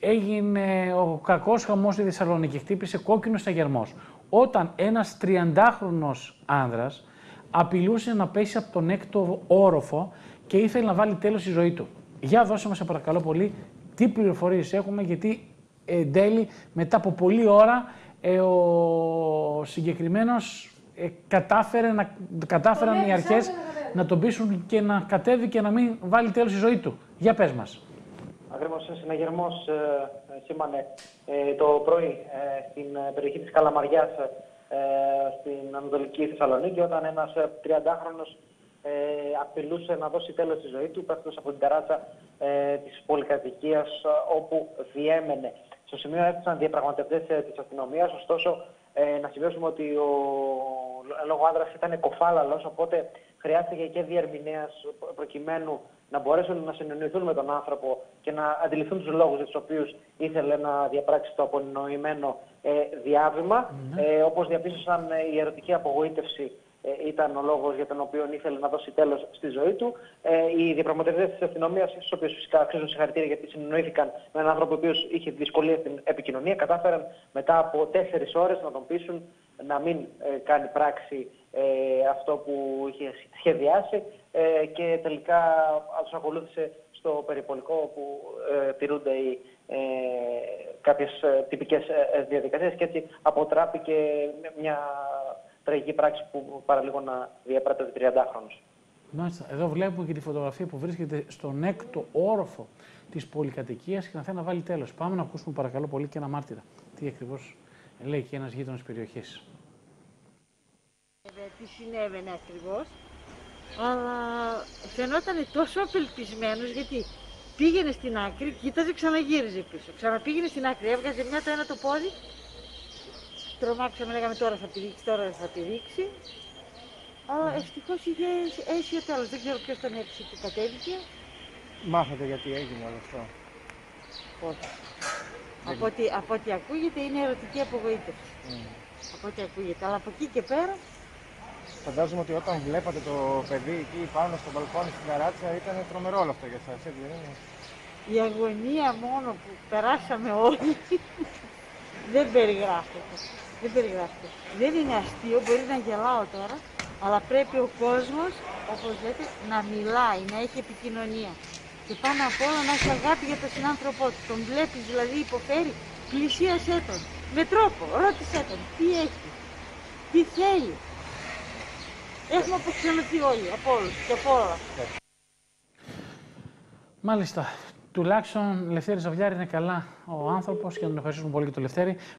έγινε ο κακός χαμός στη Θεσσαλονίκη, χτύπησε κόκκινο σταγερμός. Όταν ένας 30χρονος άνδρας απειλούσε να πέσει από τον 6ο όροφο και ήθελε να βάλει τέλος στη ζωή του. Για δώσε μας, σε παρακαλώ πολύ, τι πληροφορίες έχουμε, γιατί εν τέλει, μετά από πολλή ώρα, ο συγκεκριμένος κατάφεραν οι αρχές να τον πείσουν και να κατέβει και να μην βάλει τέλος στη ζωή του. Για πες μας. Ακριβώς, συναγερμός σήμανε το πρωί στην περιοχή της Καλαμαριάς, στην Ανατολική Θεσσαλονίκη, όταν ένας 30χρονος απειλούσε να δώσει τέλος στη ζωή του, πέφτοντας από την ταράτσα της πολυκατοικίας όπου διέμενε. Στο σημείο έφτασαν διαπραγματευτές της αστυνομίας, ωστόσο να σημειώσουμε ότι ο λόγω άνδρας ήταν κοφάλαλος, οπότε χρειάστηκε και διερμηνέας προκειμένου να μπορέσουν να συνεννοηθούν με τον άνθρωπο και να αντιληφθούν τους λόγους για τους οποίους ήθελε να διαπράξει το απονοημένο διάβημα. Όπως διαπίστωσαν, η ερωτική απογοήτευση ήταν ο λόγος για τον οποίο ήθελε να δώσει τέλος στη ζωή του. Οι διαπραγματευτές της αστυνομίας, στους οποίους φυσικά αξίζουν συγχαρητήρια γιατί συνεννοήθηκαν με έναν άνθρωπο ο οποίος είχε δυσκολίες στην επικοινωνία, κατάφεραν μετά από 4 ώρες να τον πείσουν να μην κάνει πράξη αυτό που είχε σχεδιάσει και τελικά τους ακολούθησε στο περιπολικό όπου τηρούνται κάποιες τυπικές διαδικασίες και έτσι αποτράπηκε μια τραγική πράξη που παραλίγο να διαπράττει 30χρονος. Μάλιστα. Εδώ βλέπουμε και τη φωτογραφία που βρίσκεται στον 6ο όροφο της πολυκατοικίας και να θέλει να βάλει τέλος. Πάμε να ακούσουμε παρακαλώ πολύ και ένα μάρτυρα. Τι ακριβώς λέει και ένας γείτονας της περιοχής. Τι συνέβαινε ακριβώς, αλλά φαινόταν τόσο απελπισμένος γιατί πήγαινε στην άκρη, κοίταζε, ξαναγύριζε πίσω. Ξαναπήγαινε στην άκρη, έβγαζε μια το ένα το πόδι. Τρομάξαμε, λέγαμε τώρα θα πηδήξει, τώρα θα πηδήξει. Αλλά ευτυχώς είχε αίσιο τέλος. Δεν ξέρω ποιος τον έπεισε και κατέβηκε. Μάθατε γιατί έγινε όλο αυτό? Όχι. Από ό,τι ακούγεται είναι ερωτική απογοήτευση. Από ό,τι ακούγεται. Αλλά από εκεί και πέρα. Φαντάζομαι ότι όταν βλέπατε το παιδί εκεί πάνω στο μπαλκόνι στην ταράτσα ήταν τρομερό όλο αυτό για εσάς, έτσι δεν είναι? Η αγωνία μόνο που περάσαμε όλοι δεν περιγράφεται. Δεν περιγράφεται. Δεν είναι αστείο, μπορεί να γελάω τώρα, αλλά πρέπει ο κόσμος, όπως λέτε, να μιλάει, να έχει επικοινωνία. Και πάνω απ' όλα να έχει αγάπη για τον συνάνθρωπό του. Τον βλέπεις δηλαδή υποφέρει, πλησίασέ τον. Με τρόπο, ρώτησέ τον, τι έχει, τι θέλει. Έχουμε αποξενωθεί όλοι, από όλους και από όλα. Μάλιστα. Τουλάχιστον Λευτέρη Ζαβλιάρη είναι καλά ο άνθρωπος και να τον ευχαριστούμε πολύ και το Λευτέρη.